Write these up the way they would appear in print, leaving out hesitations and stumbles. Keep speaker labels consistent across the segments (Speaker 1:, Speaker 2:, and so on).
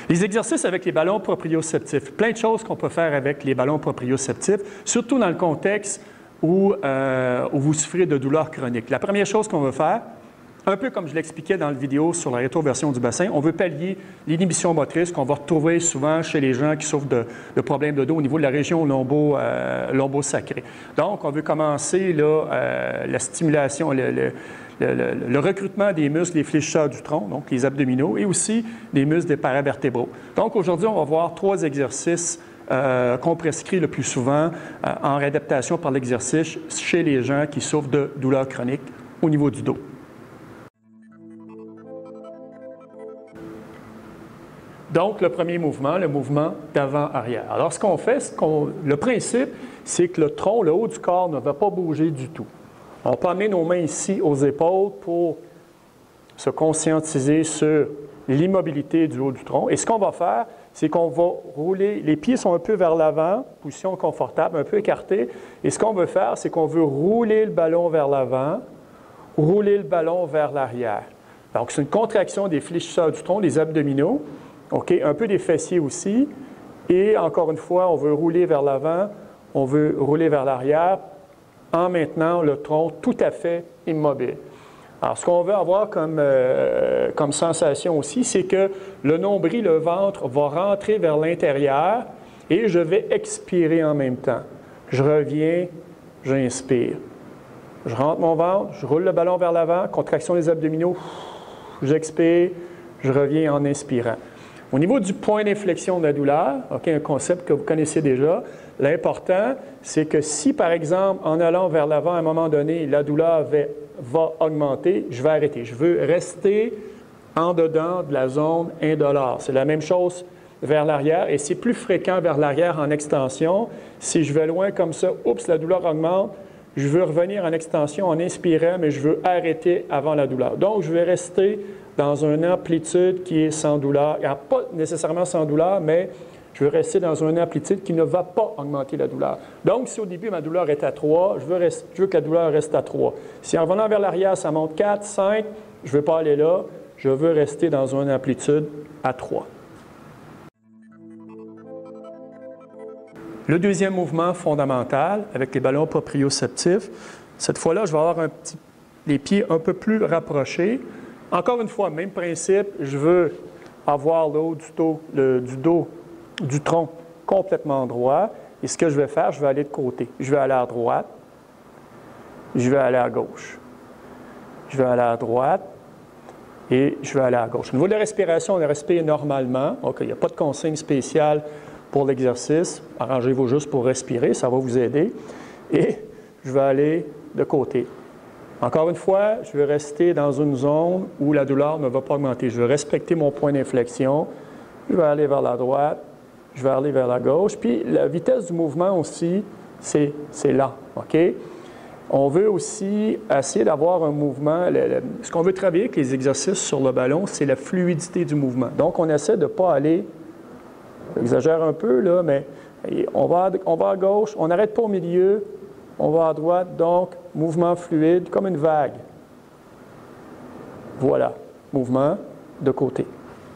Speaker 1: Les exercices avec les ballons proprioceptifs. Plein de choses qu'on peut faire avec les ballons proprioceptifs, surtout dans le contexte où vous souffrez de douleurs chroniques. La première chose qu'on veut faire, un peu comme je l'expliquais dans la vidéo sur la rétroversion du bassin, on veut pallier l'inhibition motrice qu'on va retrouver souvent chez les gens qui souffrent de problèmes de dos au niveau de la région lombo-sacrée. Donc, on veut commencer là, la stimulation, le recrutement des muscles, les fléchisseurs du tronc, donc les abdominaux, et aussi des muscles des paravertébraux. Donc, aujourd'hui, on va voir 3 exercices qu'on prescrit le plus souvent en réadaptation par l'exercice chez les gens qui souffrent de douleurs chroniques au niveau du dos. Donc, le premier mouvement, le mouvement d'avant-arrière. Alors, ce qu'on fait, le principe, c'est que le tronc, le haut du corps, ne va pas bouger du tout. On peut amener nos mains ici aux épaules pour se conscientiser sur l'immobilité du haut du tronc. Et ce qu'on va faire, c'est qu'on va rouler, les pieds sont un peu vers l'avant, position confortable, un peu écartée. Et ce qu'on veut faire, c'est qu'on veut rouler le ballon vers l'avant, rouler le ballon vers l'arrière. Donc, c'est une contraction des fléchisseurs du tronc, des abdominaux. OK, un peu des fessiers aussi. Et encore une fois, on veut rouler vers l'avant, on veut rouler vers l'arrière en maintenant le tronc tout à fait immobile. Alors, ce qu'on veut avoir comme sensation aussi, c'est que le nombril, le ventre va rentrer vers l'intérieur et je vais expirer en même temps. Je reviens, j'inspire. Je rentre mon ventre, je roule le ballon vers l'avant, contraction des abdominaux, j'expire, je reviens en inspirant. Au niveau du point d'inflexion de la douleur, okay, un concept que vous connaissez déjà, l'important, c'est que si, par exemple, en allant vers l'avant, à un moment donné, la douleur va augmenter, je vais arrêter. Je veux rester en dedans de la zone indolore. C'est la même chose vers l'arrière et c'est plus fréquent vers l'arrière en extension. Si je vais loin comme ça, oups, la douleur augmente, je veux revenir en extension en inspirant, mais je veux arrêter avant la douleur. Donc, je vais rester dans une amplitude qui est sans douleur. Pas nécessairement sans douleur, mais je veux rester dans une amplitude qui ne va pas augmenter la douleur. Donc, si au début, ma douleur est à 3, je veux que la douleur reste à 3. Si en revenant vers l'arrière, ça monte 4, 5, je ne veux pas aller là. Je veux rester dans une amplitude à 3. Le deuxième mouvement fondamental, avec les ballons proprioceptifs, cette fois-là, je vais avoir les pieds un peu plus rapprochés. Encore une fois, même principe, je veux avoir le haut du tronc complètement droit. Et ce que je vais faire, je vais aller de côté. Je vais aller à droite, je vais aller à gauche. Je vais aller à droite et je vais aller à gauche. Au niveau de la respiration, on respire normalement. OK, il n'y a pas de consigne spéciale pour l'exercice. Arrangez-vous juste pour respirer, ça va vous aider. Et je vais aller de côté. Encore une fois, je vais rester dans une zone où la douleur ne va pas augmenter. Je vais respecter mon point d'inflexion. Je vais aller vers la droite, je vais aller vers la gauche. Puis la vitesse du mouvement aussi, c'est lent. OK? On veut aussi essayer d'avoir un mouvement. Ce qu'on veut travailler avec les exercices sur le ballon, c'est la fluidité du mouvement. Donc, on essaie de ne pas aller, j'exagère un peu, là, mais on va à gauche, on n'arrête pas au milieu, on va à droite, donc mouvement fluide, comme une vague. Voilà, mouvement de côté.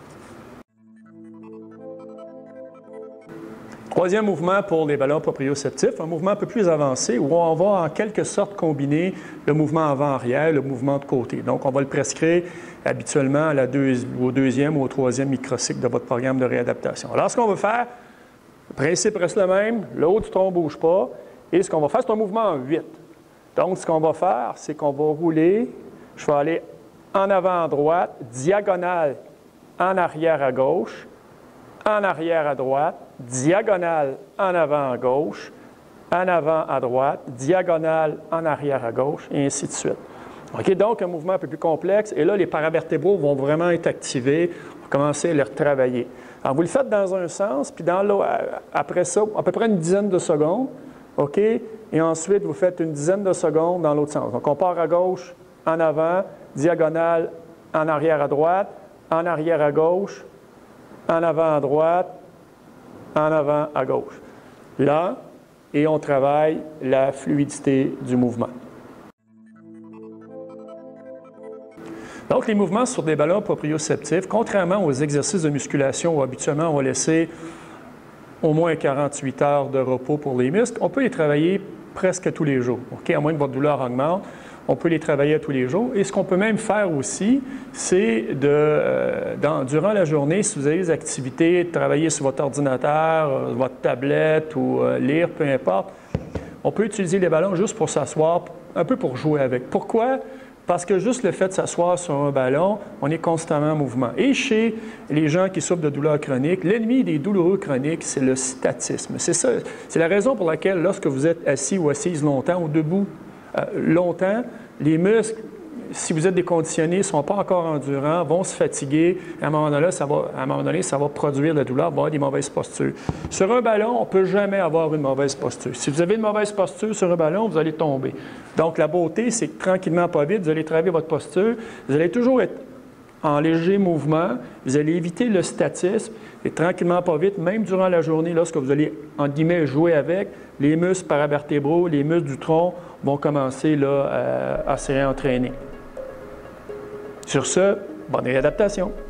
Speaker 1: Troisième mouvement pour les ballons proprioceptifs, un mouvement un peu plus avancé où on va en quelque sorte combiner le mouvement avant-arrière et le mouvement de côté. Donc, on va le prescrire habituellement au deuxième ou au troisième microcycle de votre programme de réadaptation. Alors, ce qu'on va faire, le principe reste le même, le haut du tronc ne bouge pas, et ce qu'on va faire, c'est un mouvement en 8. Donc, ce qu'on va faire, c'est qu'on va rouler, je vais aller en avant à droite, diagonale en arrière à gauche, en arrière à droite, diagonale en avant à gauche, en avant à droite, diagonale en arrière à gauche, et ainsi de suite. OK, donc un mouvement un peu plus complexe, et là, les paravertébraux vont vraiment être activés, on va commencer à les retravailler. Alors, vous le faites dans un sens, puis dans l'autre, après ça, à peu près une dizaine de secondes, OK, et ensuite, vous faites une dizaine de secondes dans l'autre sens. Donc, on part à gauche, en avant, diagonale en arrière à droite, en arrière à gauche, en avant à droite, en avant à gauche. Là, et on travaille la fluidité du mouvement. Donc, les mouvements sur des ballons proprioceptifs, contrairement aux exercices de musculation où habituellement on va laisser au moins 48 heures de repos pour les muscles, on peut les travailler presque tous les jours. Okay? À moins que votre douleur augmente, on peut les travailler tous les jours. Et ce qu'on peut même faire aussi, c'est durant la journée, si vous avez des activités, de travailler sur votre ordinateur, votre tablette ou lire, peu importe, on peut utiliser les ballons juste pour s'asseoir, un peu pour jouer avec. Pourquoi? Parce que juste le fait de s'asseoir sur un ballon, on est constamment en mouvement. Et chez les gens qui souffrent de douleurs chroniques, l'ennemi des douloureux chroniques, c'est le statisme. C'est ça, c'est la raison pour laquelle, lorsque vous êtes assis ou assise longtemps ou debout longtemps, les muscles, si vous êtes déconditionné, ne sont pas encore endurants, vont se fatiguer. À un moment donné, ça va produire de la douleur, va avoir des mauvaises postures. Sur un ballon, on ne peut jamais avoir une mauvaise posture. Si vous avez une mauvaise posture sur un ballon, vous allez tomber. Donc, la beauté, c'est que tranquillement, pas vite, vous allez travailler votre posture. Vous allez toujours être en léger mouvement. Vous allez éviter le statisme. Et tranquillement, pas vite, même durant la journée, lorsque vous allez, entre guillemets, jouer avec, les muscles paravertébraux, les muscles du tronc vont commencer là, à se réentraîner. Sur ce, bonne réadaptation.